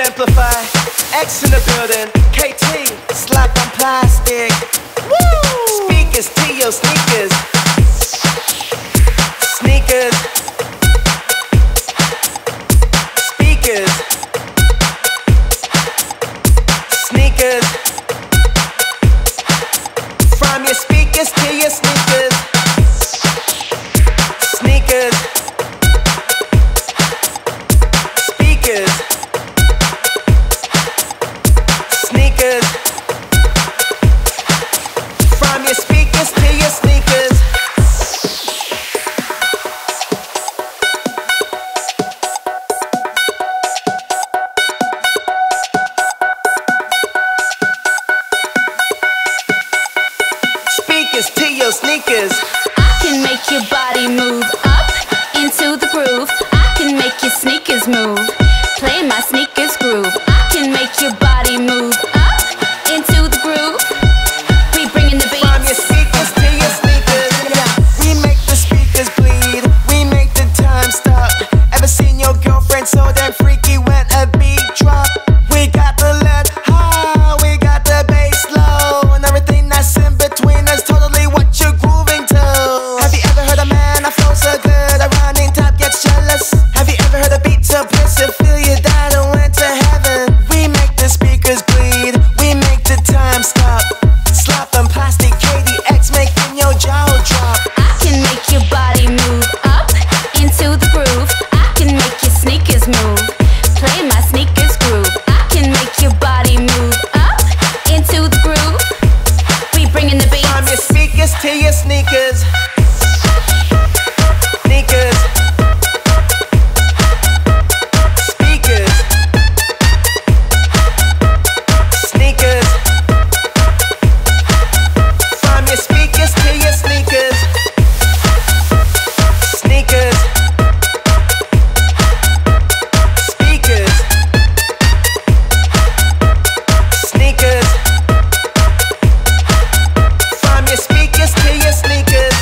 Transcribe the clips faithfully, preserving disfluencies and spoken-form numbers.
Xamplify, X in the building, Caitie, Slappin plastic. Woo! Speakers, to your sneakers. Sneakers. Speakers. Sneakers. From your speakers to your sneakers. Sneakers. Speakers. Sneakers. From your speakers to your sneakers. Speakers to your sneakers. I can make your body move up into the groove. I can make your sneakers move. Play my sneakers groove. I can make your body move up into the groove. We bringing the beat. From your speakers to your sneakers. Yeah. We make the speakers bleed. We make the time stop. Ever seen your girlfriend so damn freaky when a beat drop? We got the lead high, we got the bass low, and everything that's in between us totally what you're grooving to. Have you ever heard a man that flows so good a running top gets jealous? Have you ever heard a beat so bliss you feel you died and went to heaven? We make the speakers bleed, we make the time stop. Slappin plastic, Caitie, X making your jaw drop. I can make your body move up into the groove. I can make your sneakers move. Play my sneakers groove. I can make your body move up into the groove. We bringing the beat. From your speakers to your sneakers. Sneakers. Speakers. Sneakers. From your speakers to your sneakers. Sneakers. Speakers. Sneakers. From your speakers to your sneakers.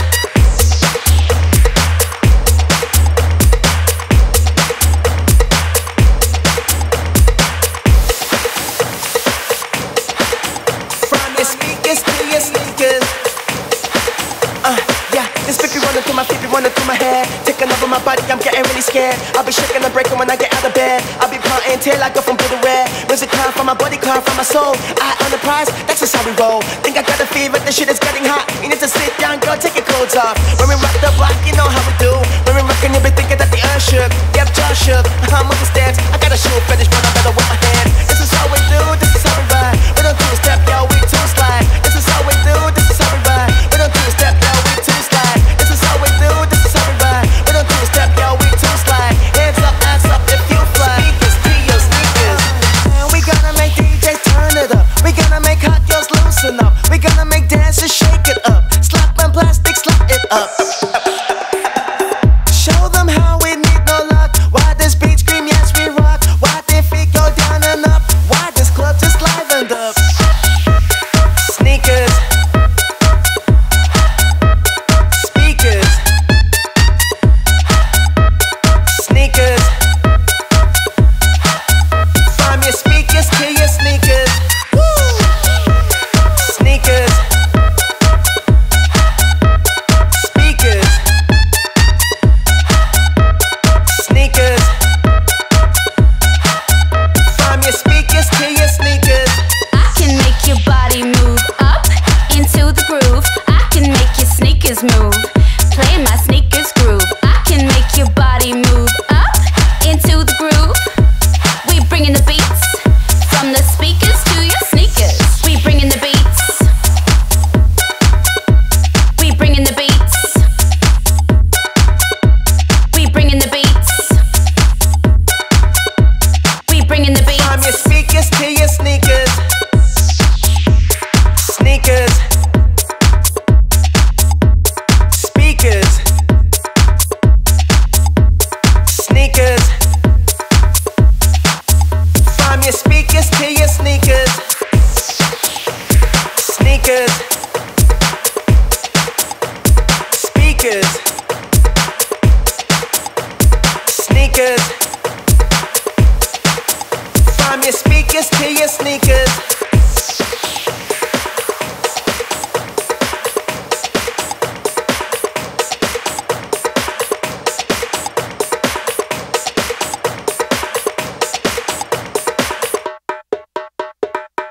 From your speakers to your sneakers. Uh, yeah, this baby running through my feet, be running through my head. Taking over my body, I'm getting really scared. I'll be shaking and breaking when I get out of bed. I'll be pounding till I go from blue to red. Music cloud from my body, cloud from my soul. I own the prize, that's just how we roll. Think I got a fever, the shit is getting hot. You need to sit down, girl, take your clothes off. When we rock the block, you know how we do. When we rockin', you be thinking that the earth shook. Yep, jaw shook, I'm on the steps. I got a shoe fetish, but I better with my hands. This is how we do, this is how we ride. We don't two-step, yo, we two-slide. This is how we do, this is how we ride. We don't two-step, yo, we two-slide. This is how we do, this is how we ride. We don't two-step, yo, we two-slide. Hands up, ass up if you fly. Speakers to your sneakers. And we gonna make D Js turn it up. We gonna make hot girls loosen up. We gonna make dancers shake it up. Slappin plastic, slap it up. Show them how we need no luck. Why this beat scream, yes we rock. Why their feet go down and up. Why this club just livened up. Sneakers. Speakers. Sneakers. From your speakers to your sneakers. Woo! Sneakers. Speakers. Sneakers. From your speakers to your sneakers. I can make your body move up into the groove. I can make your sneakers move. Play my sneakers groove. I can make your body move up into the groove. We bringing the beats. From the speakers to your sneakers. We bringing the beats. We bringing the beats. We bringing the beats. We bringing the beats. From your speakers to your sneakers. Sneakers. Speakers. Sneakers. From your speakers to your sneakers. Sneakers. Speakers. Sneakers. From your sneakers.